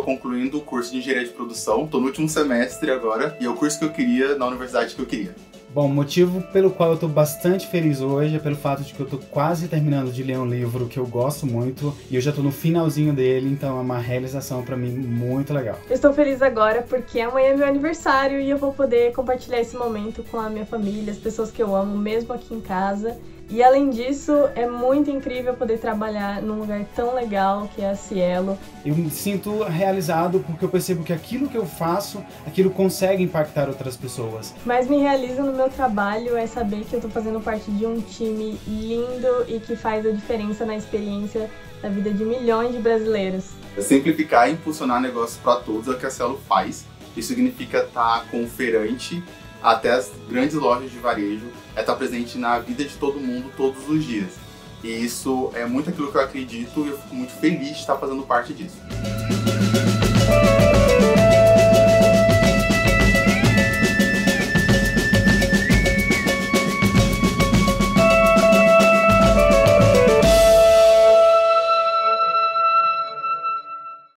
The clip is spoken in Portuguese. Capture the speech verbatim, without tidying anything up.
concluindo o curso de Engenharia de Produção, tô no último semestre agora, e é o curso que eu queria na universidade que eu queria. Bom, o motivo pelo qual eu tô bastante feliz hoje é pelo fato de que eu tô quase terminando de ler um livro que eu gosto muito e eu já tô no finalzinho dele, então é uma realização pra mim muito legal. Eu estou feliz agora porque amanhã é meu aniversário e eu vou poder compartilhar esse momento com a minha família, as pessoas que eu amo, mesmo aqui em casa. E além disso, é muito incrível poder trabalhar num lugar tão legal que é a Cielo. Eu me sinto realizado porque eu percebo que aquilo que eu faço, aquilo consegue impactar outras pessoas. Mas me realiza no meu trabalho é saber que eu tô fazendo parte de um time lindo e que faz a diferença na experiência da vida de milhões de brasileiros. Simplificar e impulsionar negócios para todos é o que a Cielo faz. Isso significa estar com o feirante até as grandes lojas de varejo, é estar presente na vida de todo mundo todos os dias. E isso é muito aquilo que eu acredito e eu fico muito feliz de estar fazendo parte disso.